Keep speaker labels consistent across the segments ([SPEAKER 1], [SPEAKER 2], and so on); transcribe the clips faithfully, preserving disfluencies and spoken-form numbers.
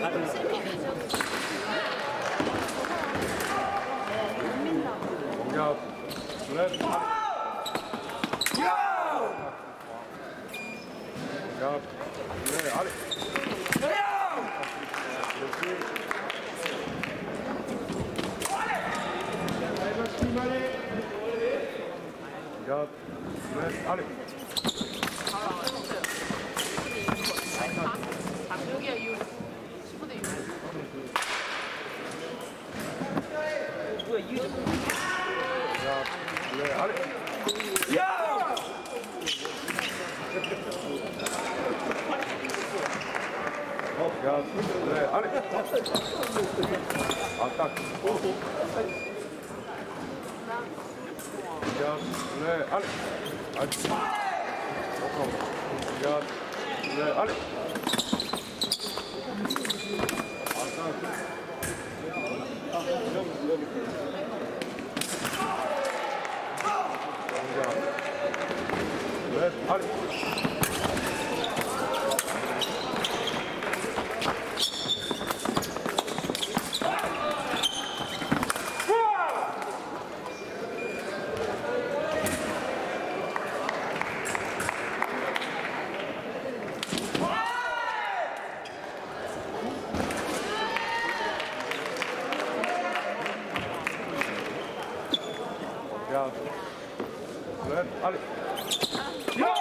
[SPEAKER 1] 공격. 랩. 공격. 네, 아래. 공격. 네, 아래.
[SPEAKER 2] 여기야 유. 십 대 유. 뭐야 유.
[SPEAKER 1] 야, 네, 아래.
[SPEAKER 3] 야!
[SPEAKER 1] 어, 야, 네, 아래. 아, 딱. 야, 네, 아래. 아, 야, 네, 아래. 아, 딱. 네, 아래. 야, 네, 아래. 야!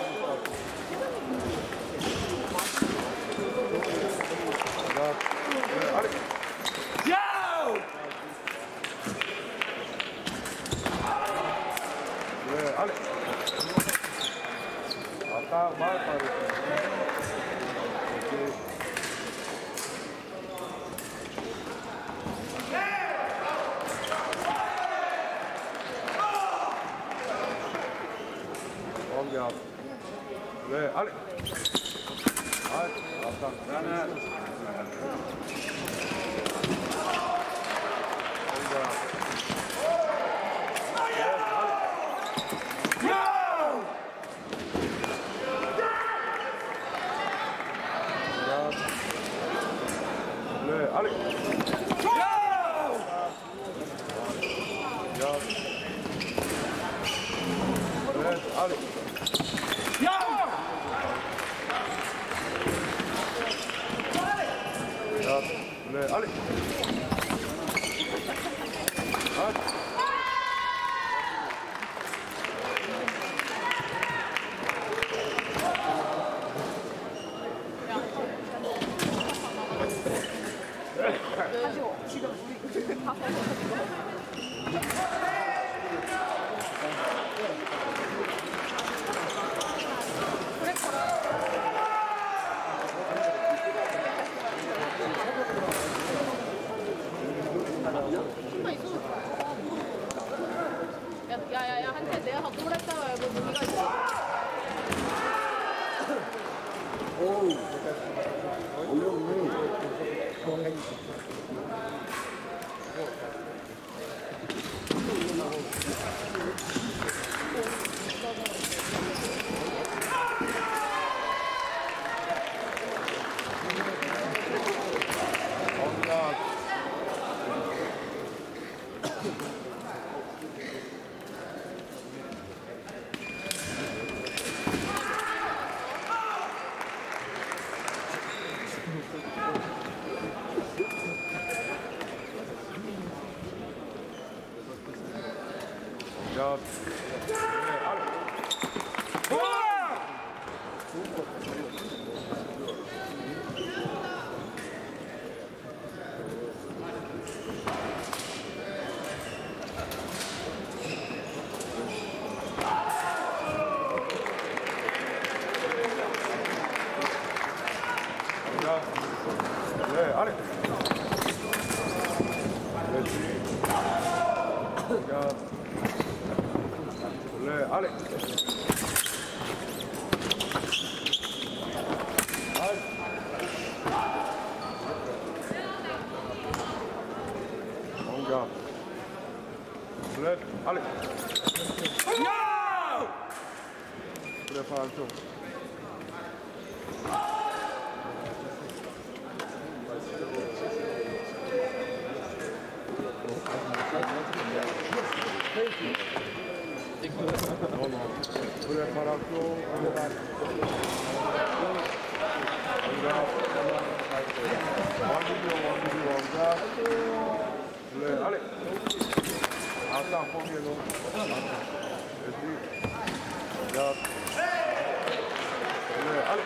[SPEAKER 1] 야, 네, 아래.
[SPEAKER 3] 야!
[SPEAKER 1] 네, 아래. 아까 말했다. 공격. 네, 아래. 아, 아까 나는 공격. 네, 아래. 야. 네, 아래.
[SPEAKER 3] 야!
[SPEAKER 1] 야, 네, 아래. 아.
[SPEAKER 2] 야야야 한테 내가 갖고 그랬다고 알고 네가 있어.
[SPEAKER 4] 오우, 어려운데.
[SPEAKER 1] 야, 네, 아래. 야, 네, 아래. 네, 야. 네, 아래. 공격. 네, 아래. 그래, 발 안쪽. Preparação, unidade. 원기교, 원기교, 원자. 네, 아래. 아싸, 포기해놓은. 야. 네, 아래.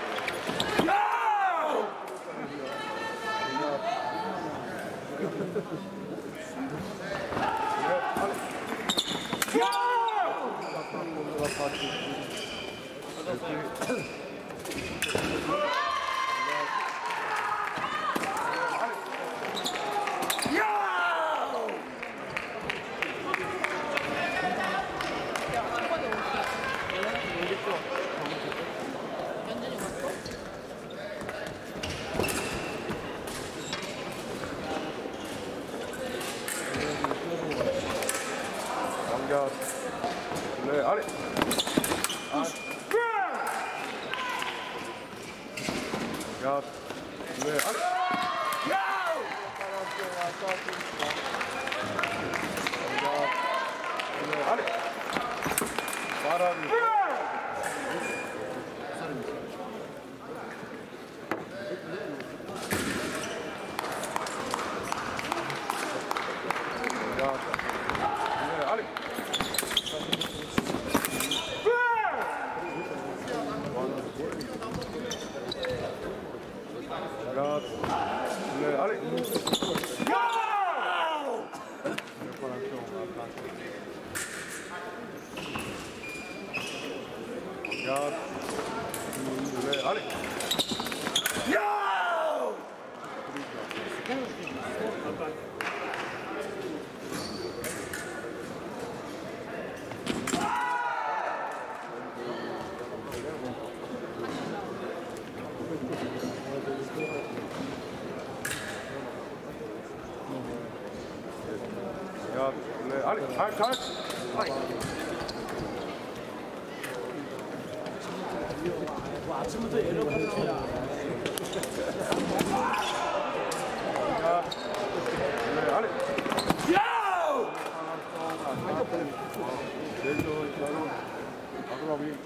[SPEAKER 1] 왕자. 네, 아래. 아. 야. 네, 아래. 네, 아래. 바람이. 야. 네, 아래. 야, 네, 아래. 야, 네, 아래. 야, 네, 아래. 잘, 잘.
[SPEAKER 3] 아침부터 연락하는 거야.
[SPEAKER 1] 야, 네, 아래.
[SPEAKER 3] 야!
[SPEAKER 1] 내일도 저는 마지막이.